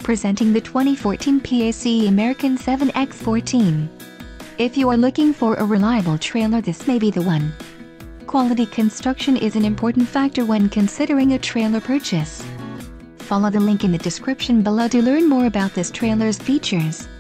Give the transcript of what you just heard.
presenting the 2014 PAC American 7X14. If you are looking for a reliable trailer, this may be the one. Quality construction is an important factor when considering a trailer purchase. Follow the link in the description below to learn more about this trailer's features.